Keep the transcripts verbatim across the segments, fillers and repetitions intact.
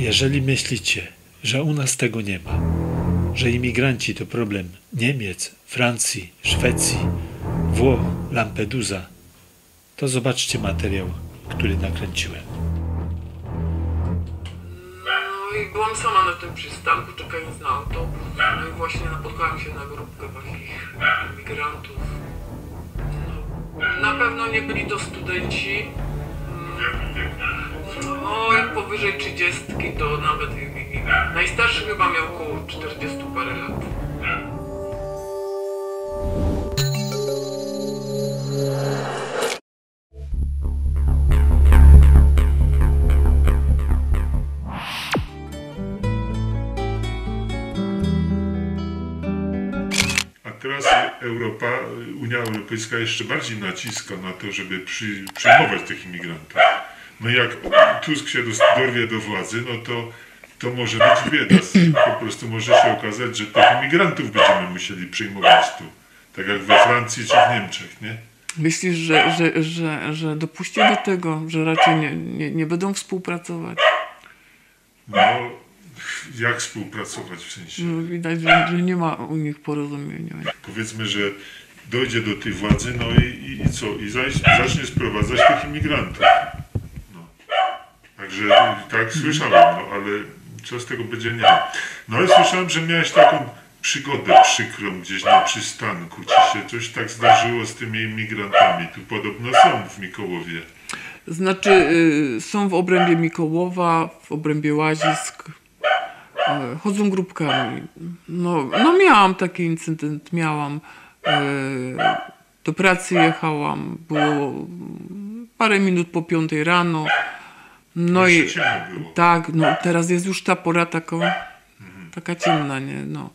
Jeżeli myślicie, że u nas tego nie ma, że imigranci to problem Niemiec, Francji, Szwecji, Włoch, Lampedusa, to zobaczcie materiał, który nakręciłem. No i byłam sama na tym przystanku, czekając na autobus. No i właśnie napotkałam się na grupkę takich imigrantów. No, na pewno nie byli to studenci. No i powyżej trzydziestki to nawet i, i, i. Najstarszy chyba miał około czterdziestu parę lat. Teraz Europa, Unia Europejska jeszcze bardziej naciska na to, żeby przy, przyjmować tych imigrantów. No jak Tusk się dorwie do władzy, no to, to może być bieda. Po prostu może się okazać, że tych imigrantów będziemy musieli przyjmować tu. Tak jak we Francji czy w Niemczech, nie? Myślisz, że, że, że, że dopuści do tego, że raczej nie, nie, nie będą współpracować? No, jak współpracować w sensie? No, widać, że, że nie ma u nich porozumienia. Powiedzmy, że dojdzie do tej władzy, no i, i, i co? I zaś, zacznie sprowadzać tych imigrantów. No. Także tak słyszałem, no ale co z tego będzie, nie wiem. No ale słyszałem, że miałeś taką przygodę przykrą gdzieś na przystanku. Ci się coś tak zdarzyło z tymi imigrantami? Tu podobno są w Mikołowie. Znaczy y, są w obrębie Mikołowa, w obrębie Łazisk. Chodzą grupkami. No, no miałam taki incydent, miałam. Do pracy jechałam, było parę minut po piątej rano. No i tak, no teraz jest już ta pora taka, taka ciemna, nie? No.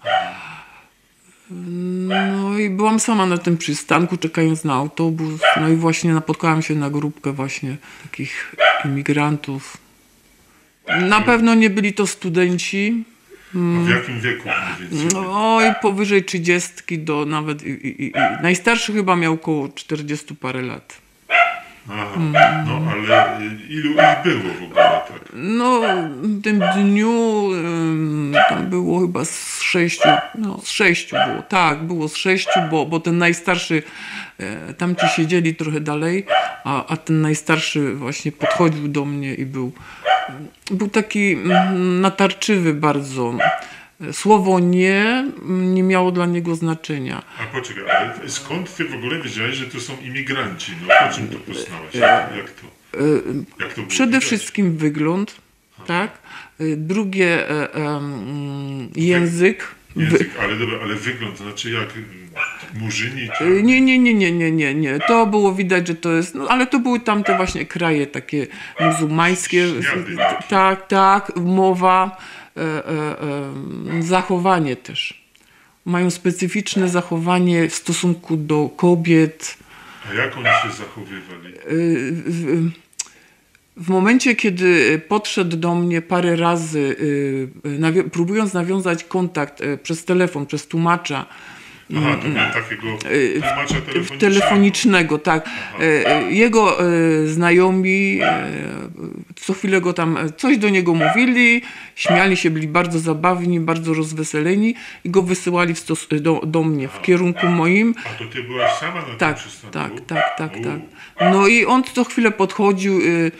No i byłam sama na tym przystanku, czekając na autobus. No i właśnie napotkałam się na grupkę właśnie takich imigrantów. Na pewno nie byli to studenci. A w jakim wieku mniej więcej? No i powyżej trzydziestki do nawet i, i, i. Najstarszy chyba miał około czterdziestu parę lat. Aha, no ale ilu ich było w ogóle tak? No w tym dniu tam było chyba z sześciu, no z sześciu było, tak, było z sześciu, bo, bo ten najstarszy, tamci siedzieli trochę dalej, a, a ten najstarszy właśnie podchodził do mnie i był, był taki natarczywy bardzo. Słowo nie nie miało dla niego znaczenia. A poczekaj, ale skąd ty w ogóle wiedziałeś, że to są imigranci? No po czym to poznałaś? Jak to? Jak to było Przede widać? wszystkim wygląd, Aha. tak? Drugie e, e, język. Język, ale dobra, ale wygląd, to znaczy jak murzyni? Czy... Nie, nie, nie, nie, nie, nie, nie. To było widać, że to jest, no ale to były tamte właśnie kraje takie muzułmańskie. Tak, tak, mowa. E, e, e, zachowanie też. Mają specyficzne zachowanie w stosunku do kobiet. A jak oni się zachowywali? E, w, w momencie, kiedy podszedł do mnie parę razy, e, nawi- próbując nawiązać kontakt e, przez telefon, przez tłumacza, Aha, to miał takiego tłumacza telefonicznego. telefonicznego, tak. Aha. Jego znajomi co chwilę go tam coś do niego mówili, śmiali się, byli bardzo zabawni, bardzo rozweseleni i go wysyłali w stos- do, do mnie, w kierunku moim. A to ty byłaś sama na tak, tym przystanku? Tak, tak, tak, tak. No i on co chwilę podchodził,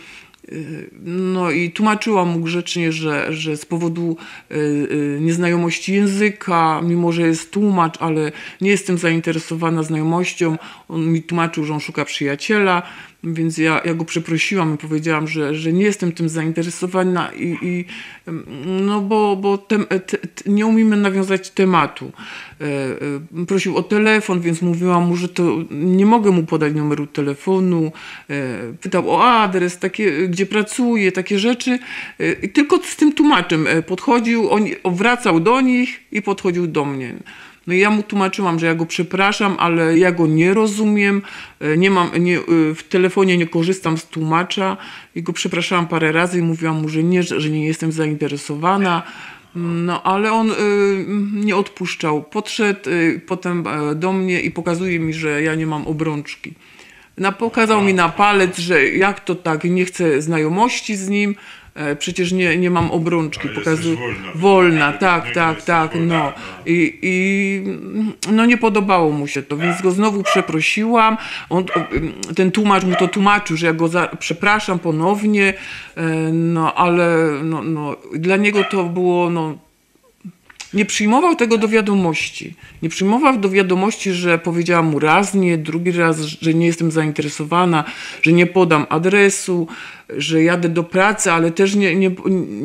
no i tłumaczyłam mu grzecznie, że, że z powodu y, y, nieznajomości języka, mimo że jest tłumacz, ale nie jestem zainteresowana znajomością, on mi tłumaczył, że on szuka przyjaciela, więc ja, ja go przeprosiłam i powiedziałam, że, że nie jestem tym zainteresowana i, i no bo, bo te, te, te, nie umiemy nawiązać tematu. E, e, prosił o telefon, więc mówiłam mu, że to nie mogę mu podać numeru telefonu. E, pytał o adres, takie, gdzie pracuje, takie rzeczy. E, i tylko z tym tłumaczem podchodził, on wracał do nich i podchodził do mnie. No i ja mu tłumaczyłam, że ja go przepraszam, ale ja go nie rozumiem, nie mam, nie, w telefonie nie korzystam z tłumacza i go przepraszałam parę razy i mówiłam mu, że nie, że nie jestem zainteresowana. No ale on y, nie odpuszczał. Podszedł y, potem do mnie i pokazuje mi, że ja nie mam obrączki. Na, pokazał mi na palec, że jak to tak, nie chcę znajomości z nim. e, przecież nie, nie mam obrączki. A, jesteś Pokazuję. wolna. Wolna, Według tak, niego tak, jesteś tak, wolna. no. I, I no nie podobało mu się to, więc go znowu przeprosiłam. On, ten tłumacz mu to tłumaczył, że ja go za, przepraszam ponownie, e, no ale no, no, dla niego to było, no, nie przyjmował tego do wiadomości. Nie przyjmował do wiadomości, że powiedziałam mu raz nie, drugi raz, że nie jestem zainteresowana, że nie podam adresu, że jadę do pracy, ale też nie, nie,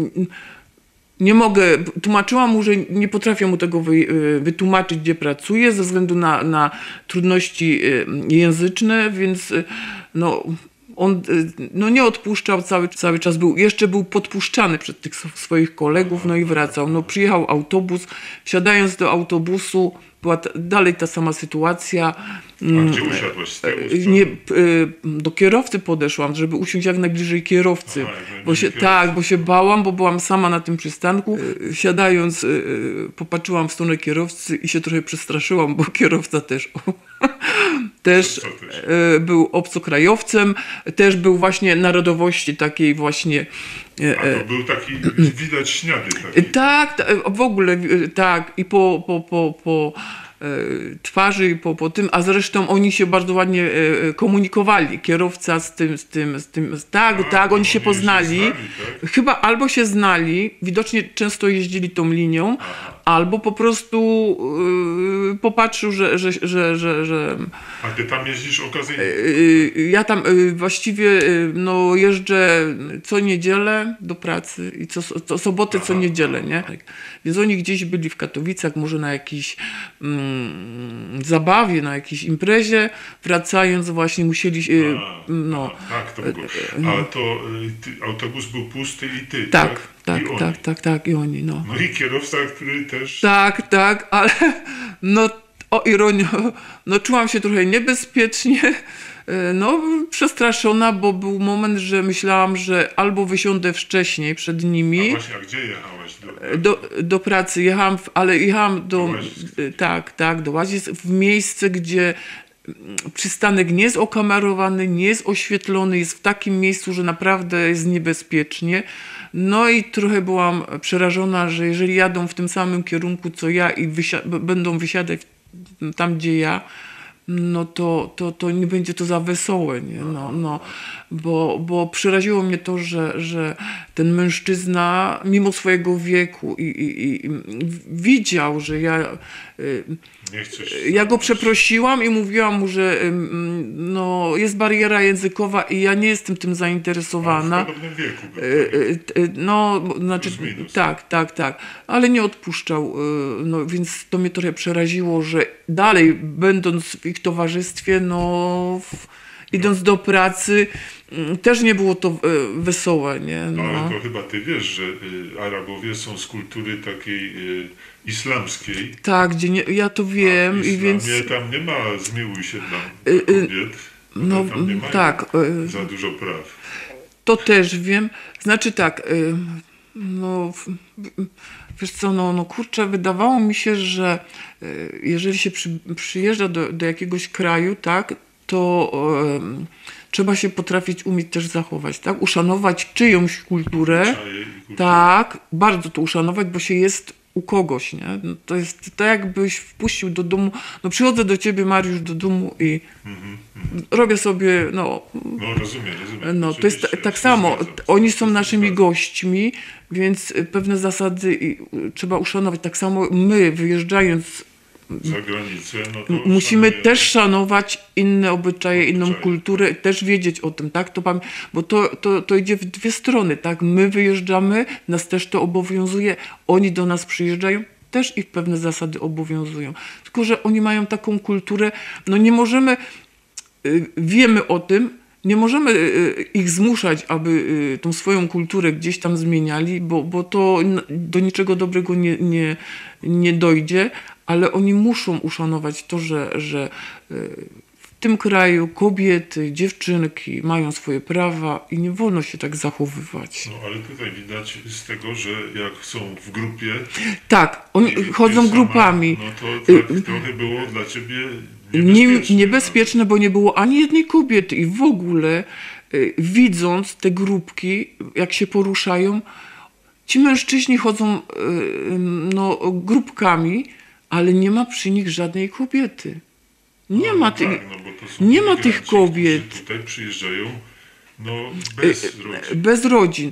nie mogę. Tłumaczyłam mu, że nie potrafię mu tego wy, wytłumaczyć, gdzie pracuję, ze względu na, na trudności języczne, więc no, on no, nie odpuszczał cały, cały czas, był, jeszcze był podpuszczany przez tych swoich kolegów, no i wracał. No, przyjechał autobus, wsiadając do autobusu, była ta, dalej ta sama sytuacja. A gdzie usiadłaś? Z tyłu, z Nie, do kierowcy podeszłam, żeby usiąść jak najbliżej kierowcy. Aha, jak bo się, najbliżej tak, bo się bałam, bo byłam sama na tym przystanku. Siadając, popatrzyłam w stronę kierowcy i się trochę przestraszyłam, bo kierowca też, też, Co też? był obcokrajowcem, też był właśnie narodowości takiej właśnie. A to był taki, widać śniady taki. Tak, ta- w ogóle tak i po, po, po, po e, twarzy i po, po tym, a zresztą oni się bardzo ładnie e, komunikowali, kierowca z tym, z tym, z tym, z, tak, A, tak, oni się się poznali, znali, tak? chyba albo się znali, widocznie często jeździli tą linią, albo po prostu e, popatrzył, że, że, że, że, że A ty tam jeździsz okazyjnie? Y, ja tam y, właściwie y, no, jeżdżę co niedzielę do pracy i co, co sobotę, co niedzielę, nie? Tak. Więc oni gdzieś byli w Katowicach, może na jakiejś mm, zabawie, na jakiejś imprezie, wracając właśnie musieli, y, A, no, a, tak, to było. A to y, ty, autobus był pusty i ty, tak, tak? tak, I oni. tak, tak, tak, i oni, no. No i kierowca, który też... Tak, tak, ale no o ironio, no czułam się trochę niebezpiecznie, no przestraszona, bo był moment, że myślałam, że albo wysiądę wcześniej przed A nimi, właśnie, a gdzie jechałaś? Do, do, do pracy jechałam, w, ale jechałam do, Do Łazisk. tak, tak, do Łazisk, w miejsce, gdzie przystanek nie jest okamerowany, nie jest oświetlony, jest w takim miejscu, że naprawdę jest niebezpiecznie. No i trochę byłam przerażona, że jeżeli jadą w tym samym kierunku co ja i wysia- b- będą wysiadać tam, gdzie ja, no to, to, to nie będzie to za wesołe, nie? No, no, bo, bo przeraziło mnie to, że, że ten mężczyzna mimo swojego wieku i, i, i widział, że ja... y, nie chcesz... Ja go przeprosiłam i mówiłam mu, że ym, no, jest bariera językowa i ja nie jestem tym zainteresowana. W podobnym wieku. Był, Y, y, y, No, znaczy, Plus minus. tak, tak, tak, ale nie odpuszczał, y, no, więc to mnie trochę przeraziło, że dalej, będąc w ich towarzystwie, no, w, idąc do pracy, y, też nie było to y, wesołe, nie? No, ale No. to chyba ty wiesz, że y, Arabowie są z kultury takiej y, islamskiej. Tak, gdzie nie, ja to wiem w i więc... islamie tam nie ma zmiłuj się dla Y, y, kobiet. no, One tam nie mają tak, y, za dużo praw. To też wiem. Znaczy tak, y, no w- wiesz co, no, no kurczę, wydawało mi się, że y, jeżeli się przy, przyjeżdża do, do jakiegoś kraju, tak, to y, trzeba się potrafić umieć też zachować, tak, uszanować czyjąś kulturę, Czaje i kultury. tak, bardzo to uszanować, bo się jest u kogoś, nie? No to jest tak, jakbyś wpuścił do domu, no przychodzę do ciebie, Mariusz, do domu i robię sobie, no, No rozumiem, rozumiem. no, to jest Oczywiście, ta, tak się samo. zgadzam. Oni są naszymi Zgadzam. gośćmi, więc y, pewne zasady i, y, trzeba uszanować. Tak samo my, wyjeżdżając, Za granicę, no to musimy szanujemy. też szanować inne obyczaje, inną Obyczaje. kulturę, też wiedzieć o tym, tak? To, pam- bo to, to, to idzie w dwie strony, tak? My wyjeżdżamy, nas też to obowiązuje, oni do nas przyjeżdżają, też ich pewne zasady obowiązują. Tylko że oni mają taką kulturę, no nie możemy, y, wiemy o tym, nie możemy y, ich zmuszać, aby y, tą swoją kulturę gdzieś tam zmieniali, bo, bo to n- do niczego dobrego nie, nie, nie dojdzie, ale oni muszą uszanować to, że, że y, w tym kraju kobiety, dziewczynki mają swoje prawa i nie wolno się tak zachowywać. No ale tutaj widać z tego, że jak są w grupie... Tak, oni i ty chodzą sama, grupami. No to tak trochę było dla ciebie Nie, niebezpieczne. niebezpieczne, bo nie było ani jednej kobiety i w ogóle y, widząc te grupki, jak się poruszają, ci mężczyźni chodzą y, no, grupkami, ale nie ma przy nich żadnej kobiety. Nie no, ma no tych, tak, no bo to są nie ma imigranci, tych kobiet. którzy tutaj przyjeżdżają no, bez Y, rodzin. Bez rodzin.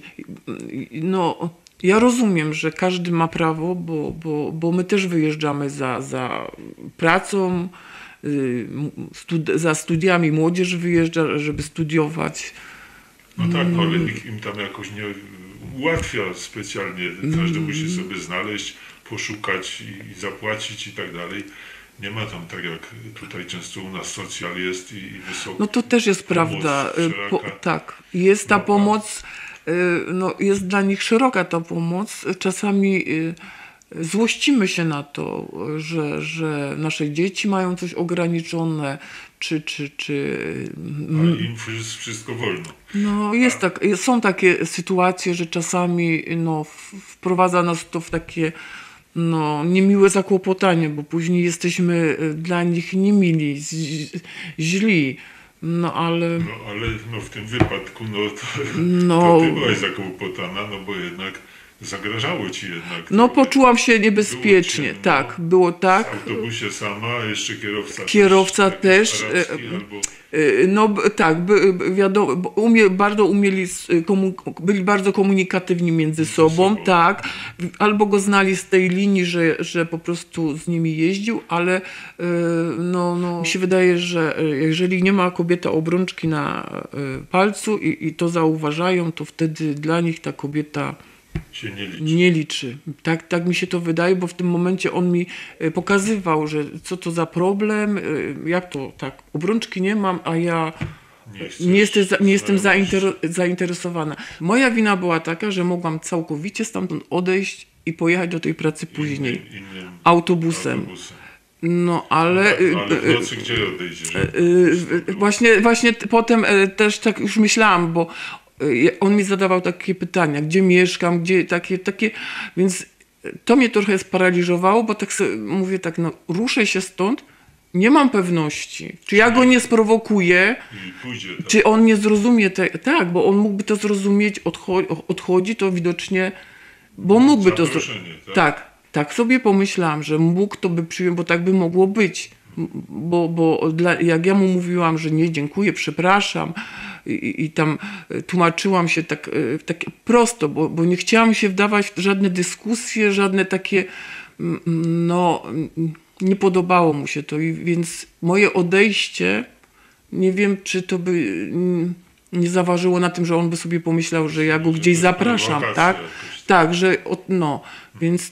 No, ja rozumiem, że każdy ma prawo, bo, bo, bo my też wyjeżdżamy za, za pracą, y, studi- za studiami. Młodzież wyjeżdża, żeby studiować. No tak, ale nikt im tam jakoś nie ułatwia specjalnie. Każdy musi sobie znaleźć, poszukać i, i zapłacić i tak dalej. Nie ma tam tak jak tutaj często u nas socjal jest i, i wysoko. No to też jest pomoc prawda. Y, Po, wszelaka. tak, jest ta No, pomoc, y, no, jest dla nich szeroka ta pomoc. Czasami y, złościmy się na to, że, że nasze dzieci mają coś ograniczone, czy, czy, czy A im wszy- wszystko wolno. no jest tak, jest- są takie sytuacje, że czasami no, w- wprowadza nas to w takie no, niemiłe zakłopotanie, bo później jesteśmy y, dla nich niemili, z- źli. No ale No ale no, w tym wypadku no, to, No. to ty byłaś zakłopotana, no bo jednak zagrażało ci jednak. no trochę. poczułam się niebezpiecznie. Było ciemno. Tak, było W tak. autobusie sama, a jeszcze kierowca Kierowca też, też, jakiś arabski e, albo... Y, No b- tak, by, by, wiadomo, bo umie, bardzo umieli, s- komu- byli bardzo komunikatywni między sobą, sobą. tak. Albo go znali z tej linii, że, że po prostu z nimi jeździł, ale y, no, no, mi się wydaje, że y, jeżeli nie ma kobieta obrączki na y, palcu i, i to zauważają, to wtedy dla nich ta kobieta się nie liczy. nie liczy. Tak, tak mi się to wydaje, bo w tym momencie on mi e, pokazywał, że co to za problem, e, jak to tak, obrączki nie mam, a ja Nie, chcesz nie, jestem, za- nie jestem znajomości. zainter, zainteresowana. Moja wina była taka, że mogłam całkowicie stamtąd odejść i pojechać do tej pracy później Innym, innym autobusem. autobusem. No ale... Tak, y, ale w y, nocy gdzie odejdziesz? y, y, Właśnie, właśnie t- potem e, też tak już myślałam, bo e, on mi zadawał takie pytania, gdzie mieszkam, gdzie takie, takie, więc to mnie trochę sparaliżowało, bo tak sobie mówię tak, no ruszę się stąd, nie mam pewności, czy ja go nie sprowokuję, I pójdzie tak. czy on nie zrozumie, te, tak, bo on mógłby to zrozumieć, odcho- odchodzi to widocznie, bo mógłby to zrozumieć. Zaproszenie, tak? Tak, tak sobie pomyślałam, że mógł to by przyjął, bo tak by mogło być. M- Bo, bo dla, jak ja mu mówiłam, że nie, dziękuję, przepraszam i, i- i tam e, tłumaczyłam się tak, e, tak prosto, bo, bo nie chciałam się wdawać w żadne dyskusje, żadne takie, mm, no mm, nie podobało mu się to i więc moje odejście, nie wiem, czy to by mm, nie zaważyło na tym, że on by sobie pomyślał, że ja go Że gdzieś to zapraszam, prowokacja tak? jakaś. Tak, że od, no, więc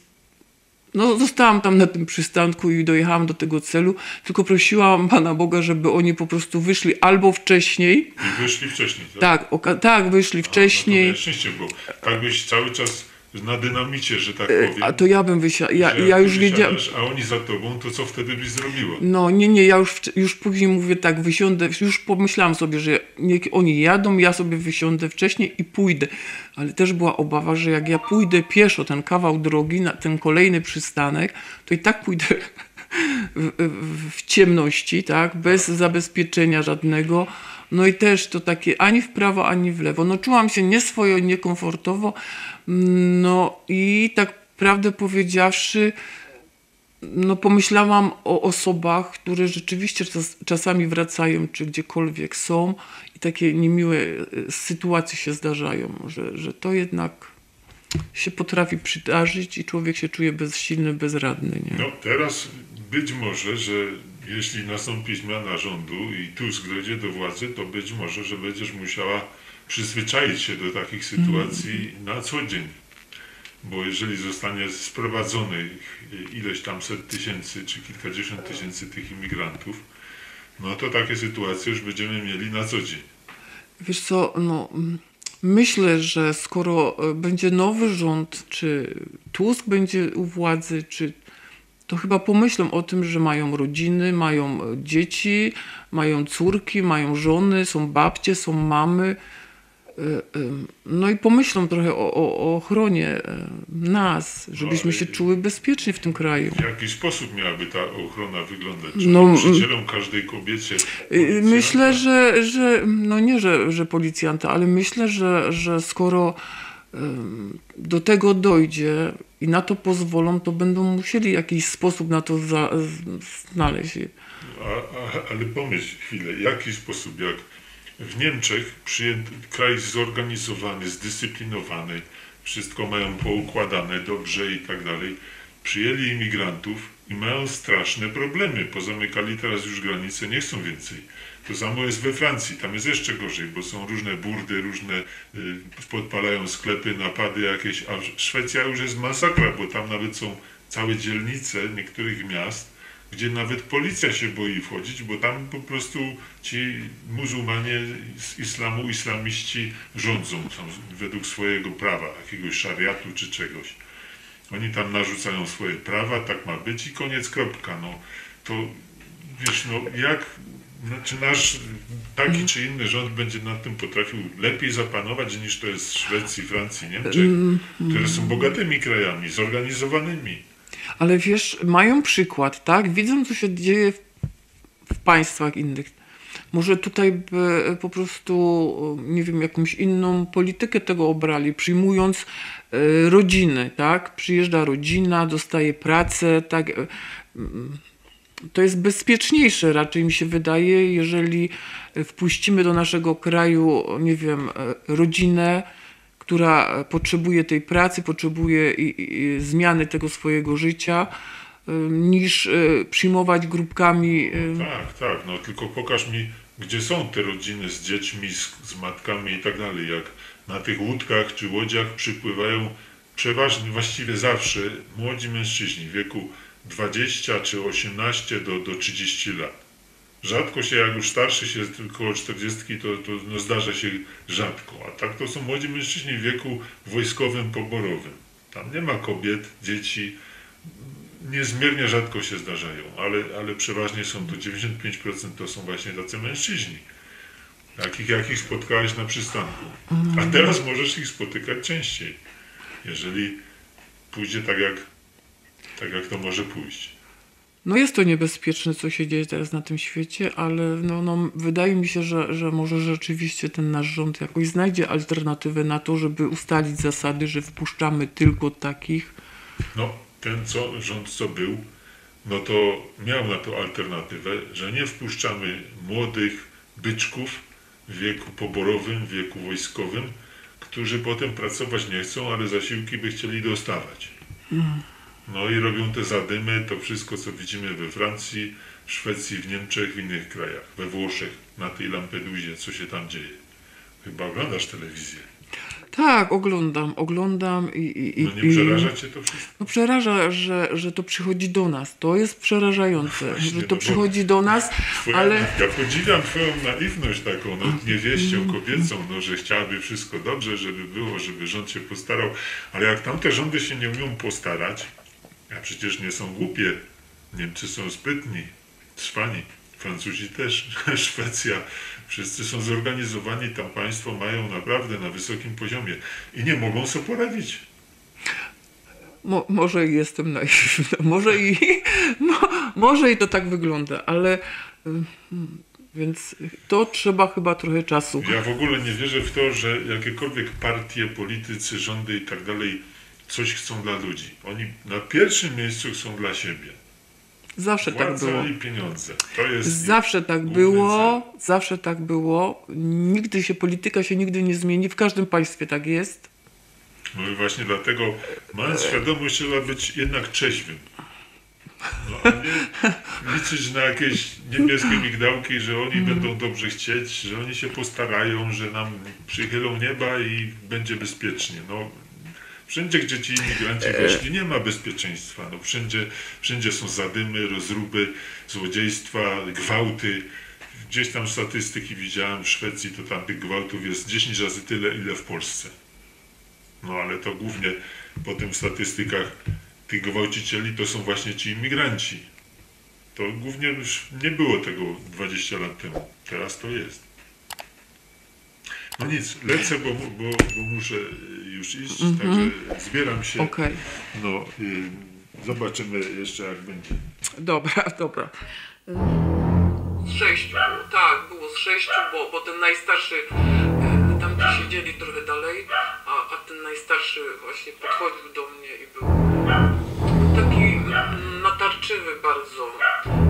no, zostałam tam na tym przystanku i dojechałam do tego celu, tylko prosiłam Pana Boga, żeby oni po prostu wyszli albo wcześniej, I wyszli wcześniej, tak? tak, oka- tak, wyszli No to wcześniej, miałeś szczęście, bo tak byś cały czas na dynamicie, że tak e, powiem. a to ja bym wysiadła, ja, że ja jak już ty wiedziałam, wysiadasz, a oni za tobą, to co wtedy byś zrobiła? no nie, nie, ja już, wcze- już później mówię tak, wysiądę, już pomyślałam sobie, że niech oni jadą, ja sobie wysiądę wcześniej i pójdę, ale też była obawa, że jak ja pójdę pieszo ten kawał drogi, na ten kolejny przystanek, to i tak pójdę w, w, w ciemności, tak, bez zabezpieczenia żadnego. No i też to takie ani w prawo, ani w lewo. No czułam się nieswojo, niekomfortowo. No i tak prawdę powiedziawszy, no pomyślałam o osobach, które rzeczywiście czas, czasami wracają, czy gdziekolwiek są i takie niemiłe e, sytuacje się zdarzają, że, że to jednak się potrafi przydarzyć i człowiek się czuje bezsilny, bezradny. Nie? No teraz być może, że jeśli nastąpi zmiana rządu i Tusk dojdzie do władzy, to być może, że będziesz musiała przyzwyczaić się do takich sytuacji na co dzień. Bo jeżeli zostanie sprowadzonych ileś tam set tysięcy czy kilkadziesiąt tysięcy tych imigrantów, no to takie sytuacje już będziemy mieli na co dzień. Wiesz co, no mm, myślę, że skoro e, będzie nowy rząd, czy Tusk będzie u władzy, czy to chyba pomyślą o tym, że mają rodziny, mają e, dzieci, mają córki, mają żony, są babcie, są mamy no i pomyślą trochę o, o, o ochronie nas, żebyśmy się czuły bezpiecznie w tym kraju. W jaki sposób miałaby ta ochrona wyglądać? Czy No, nauczycielom, każdej kobiecie? Myślę, że, że no nie, że, że policjanta, ale myślę, że, że skoro do tego dojdzie i na to pozwolą, to będą musieli jakiś sposób na to za, znaleźć. A, a, ale pomyśl chwilę, jaki sposób, jak w Niemczech przyjęty, kraj zorganizowany, zdyscyplinowany, wszystko mają poukładane dobrze i tak dalej, przyjęli imigrantów i mają straszne problemy, pozamykali teraz już granice, nie chcą więcej. To samo jest we Francji, tam jest jeszcze gorzej, bo są różne burdy, różne y, podpalają sklepy, napady jakieś, a Szwecja już jest masakra, bo tam nawet są całe dzielnice niektórych miast, gdzie nawet policja się boi wchodzić, bo tam po prostu ci muzułmanie z islamu, islamiści rządzą tam według swojego prawa, jakiegoś szariatu czy czegoś. Oni tam narzucają swoje prawa, tak ma być i koniec, kropka. No, to wiesz, no jak, znaczy nasz taki czy inny rząd będzie nad tym potrafił lepiej zapanować niż to jest w Szwecji, Francji, Niemczech, które są bogatymi krajami, zorganizowanymi. Ale wiesz, mają przykład, tak? Widzą, co się dzieje w, w państwach innych. Może tutaj by po prostu, nie wiem, jakąś inną politykę tego obrali, przyjmując y, rodziny, tak? Przyjeżdża rodzina, dostaje pracę, tak? Y, to jest bezpieczniejsze, raczej mi się wydaje, jeżeli wpuścimy do naszego kraju, nie wiem, rodzinę, która potrzebuje tej pracy, potrzebuje i, i zmiany tego swojego życia, niż przyjmować grupkami. Tak, tak, no tylko pokaż mi, gdzie są te rodziny z dziećmi, z, z matkami i tak dalej. Jak na tych łódkach czy łodziach przypływają przeważnie, właściwie zawsze młodzi mężczyźni w wieku dwadzieścia czy osiemnaście do, do trzydziestu lat. Rzadko się, jak już starszy się jest około czterdziestki, to, to no zdarza się rzadko. A tak to są młodzi mężczyźni w wieku wojskowym, poborowym. Tam nie ma kobiet, dzieci. Niezmiernie rzadko się zdarzają, ale, ale przeważnie są to dziewięćdziesiąt pięć procent to są właśnie tacy mężczyźni. Jakich, jakich spotkałeś na przystanku. A teraz możesz ich spotykać częściej. Jeżeli pójdzie tak jak, tak jak to może pójść. No jest to niebezpieczne, co się dzieje teraz na tym świecie, ale no, no, wydaje mi się, że, że może rzeczywiście ten nasz rząd jakoś znajdzie alternatywę na to, żeby ustalić zasady, że wpuszczamy tylko takich. No, ten co, rząd co był, no to miał na to alternatywę, że nie wpuszczamy młodych byczków w wieku poborowym, w wieku wojskowym, którzy potem pracować nie chcą, ale zasiłki by chcieli dostawać. Mm. No i robią te zadymy, to wszystko, co widzimy we Francji, w Szwecji, w Niemczech, w innych krajach, we Włoszech, na tej Lampedusie, co się tam dzieje. Chyba oglądasz telewizję. Tak, oglądam, oglądam i... i no nie przeraża cię to wszystko? No przeraża, że, że to przychodzi do nas. To jest przerażające, Właśnie, że to no przychodzi do nas, twoja, ale... Ja podziwiam twoją naiwność taką, no, niewieścią kobiecą, no, że chciałaby wszystko dobrze, żeby było, żeby rząd się postarał, ale jak tamte rządy się nie umią postarać, a przecież nie są głupie, Niemcy są sprytni, cwani, Francuzi też, Szwecja, wszyscy są zorganizowani, tam państwo mają naprawdę na wysokim poziomie i nie mogą sobie poradzić. Mo, może i jestem naiwna, może i, mo, może i to tak wygląda, ale więc to trzeba chyba trochę czasu. Ja w ogóle nie wierzę w to, że jakiekolwiek partie, politycy, rządy i tak dalej coś chcą dla ludzi. Oni na pierwszym miejscu chcą dla siebie. Zawsze Władza tak było. i pieniądze. To jest zawsze tak było, cel. zawsze tak było. Nigdy się, polityka się nigdy nie zmieni, w każdym państwie tak jest. No i właśnie dlatego, mając świadomość, trzeba być jednak trzeźwym. No, a nie liczyć na jakieś niebieskie migdałki, że oni mm. będą dobrze chcieć, że oni się postarają, że nam przychylą nieba i będzie bezpiecznie. No, wszędzie, gdzie ci imigranci weszli, nie ma bezpieczeństwa. No, wszędzie, wszędzie są zadymy, rozruby, złodziejstwa, gwałty. Gdzieś tam statystyki widziałem w Szwecji, to tam tych gwałtów jest dziesięć razy tyle, ile w Polsce. No ale to głównie po tym statystykach tych gwałcicieli to są właśnie ci imigranci. To głównie już nie było tego dwadzieścia lat temu. Teraz to jest. No nic, lecę, bo, bo, bo muszę już iść, także zbieram się. Okej. No, y, zobaczymy jeszcze jak będzie. Dobra, dobra. Z sześciu było, tak, było z sześciu, bo, bo ten najstarszy, e, tam gdzie siedzieli trochę dalej, a, a ten najstarszy właśnie podchodził do mnie i był, był taki mm, natarczywy bardzo.